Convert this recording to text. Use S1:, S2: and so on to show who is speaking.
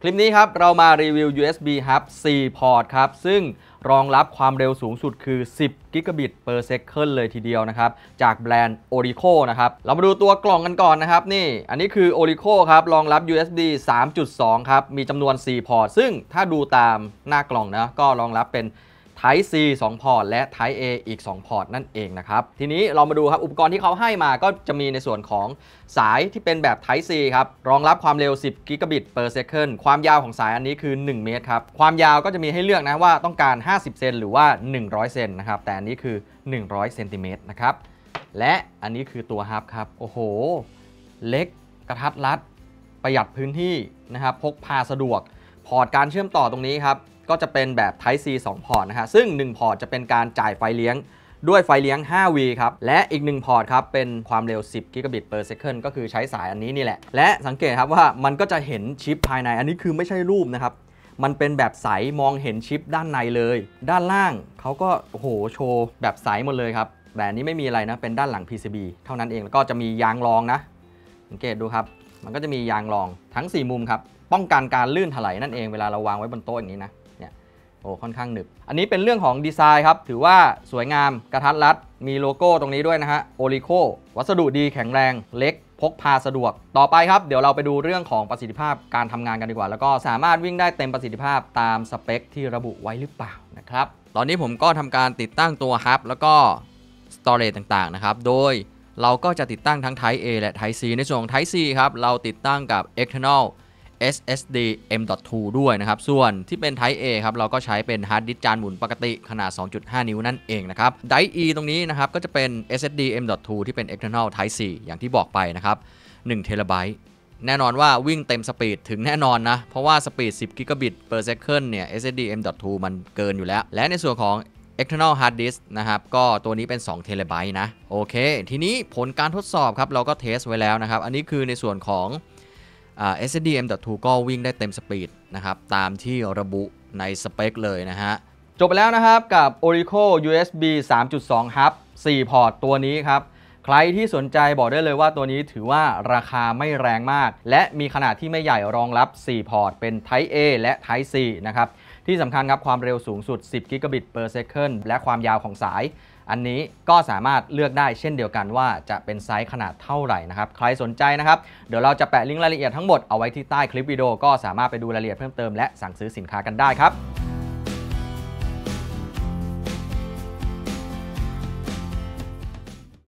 S1: คลิปนี้ครับเรามารีวิว USB Hub 4 พอร์ตครับซึ่งรองรับความเร็วสูงสุดคือ10 Gigabit per second เลยทีเดียวนะครับจากแบรนด์ Orico นะครับเรามาดูตัวกล่องกันก่อนนะครับนี่อันนี้คือ Orico ครับรองรับ USB 3.2 ครับมีจำนวน4 พอร์ตซึ่งถ้าดูตามหน้ากล่องนะก็รองรับเป็นType C 2 พอร์ตและ Type A อีก 2 พอร์ตนั่นเองนะครับทีนี้เรามาดูครับอุปกรณ์ที่เขาให้มาก็จะมีในส่วนของสายที่เป็นแบบ Type C ครับรองรับความเร็ว10 Gigabit per second ความยาวของสายอันนี้คือ1 เมตรครับความยาวก็จะมีให้เลือกนะว่าต้องการ50 เซนหรือว่า100 เซนนะครับแต่อันนี้คือ100 เซนติเมตรนะครับและอันนี้คือตัวฮับครับโอ้โหเล็กกระทัดรัดประหยัดพื้นที่นะครับพกพาสะดวกพอร์ตการเชื่อมต่อตรงนี้ครับก็จะเป็นแบบ Type C 2 พอร์ตนะฮะซึ่ง1 พอร์ตจะเป็นการจ่ายไฟเลี้ยงด้วยไฟเลี้ยง 5V ครับและอีก1 พอร์ตครับเป็นความเร็ว10 Gigabit per second ก็คือใช้สายอันนี้นี่แหละและสังเกตครับว่ามันก็จะเห็นชิปภายในอันนี้คือไม่ใช่รูปนะครับมันเป็นแบบใสมองเห็นชิปด้านในเลยด้านล่างเขาก็โอ้โหโชว์แบบใสหมดเลยครับแต่อันนี้ไม่มีอะไรนะเป็นด้านหลัง PCB เท่านั้นเองแล้วก็จะมียางรองนะสังเกตดูครับมันก็จะมียางรองทั้ง4 มุมครับป้องกันการลื่นถลายนั่นเองเวลาเราวางไว้บนโต๊ะอย่างนี้นะโอ้ค่อนข้างหนึบอันนี้เป็นเรื่องของดีไซน์ครับถือว่าสวยงามกระทัดรัดมีโลโก้ตรงนี้ด้วยนะฮะ Orico วัสดุดีแข็งแรงเล็กพกพาสะดวกต่อไปครับเดี๋ยวเราไปดูเรื่องของประสิทธิภาพการทำงานกันดีกว่าแล้วก็สามารถวิ่งได้เต็มประสิทธิภาพตามสเปคที่ระบุไว้หรือเปล่านะครับตอนนี้ผมก็ทำการติดตั้งตัวฮับแล้วก็ Storage ต่างๆนะครับโดยเราก็จะติดตั้งทั้ง Type A และ Type C ในส่วนของ Type C ครับเราติดตั้งกับ External SSD M.2 ด้วยนะครับส่วนที่เป็น Type A ครับเราก็ใช้เป็นฮาร์ดดิสก์จานหมุนปกติขนาด 2.5 นิ้วนั่นเองนะครับ Drive E ตรงนี้นะครับก็จะเป็น SSD M.2 ที่เป็น External Type C อย่างที่บอกไปนะครับ1 เทราไบต์แน่นอนว่าวิ่งเต็มสปีดถึงแน่นอนนะเพราะว่าสปีด10 Gigabit per second เนี่ย SSD M.2 มันเกินอยู่แล้วและในส่วนของ External Hard Disk นะครับก็ตัวนี้เป็น2 เทราไบต์นะโอเคทีนี้ผลการทดสอบครับเราก็เทสไว้แล้วนะครับอันนี้คือในส่วนของSSD M.2 ก็วิ่งได้เต็มสปีดนะครับตามที่ระบุในสเปคเลยนะฮะจบไปแล้วนะครับกับ Orico USB 3.2 Hub 4 พอร์ตตัวนี้ครับใครที่สนใจบอกได้เลยว่าตัวนี้ถือว่าราคาไม่แรงมากและมีขนาดที่ไม่ใหญ่รองรับ4 พอร์ตเป็น Type A และ Type C นะครับที่สำคัญครับความเร็วสูงสุด10 Gigabit per second และความยาวของสายอันนี้ก็สามารถเลือกได้เช่นเดียวกันว่าจะเป็นไซส์ขนาดเท่าไหร่นะครับใครสนใจนะครับเดี๋ยวเราจะแปะลิงก์รายละเอียดทั้งหมดเอาไว้ที่ใต้คลิปวิดีโอก็สามารถไปดูรายละเอียดเพิ่มเติมและสั่งซื้อสินค้ากันได้ครับ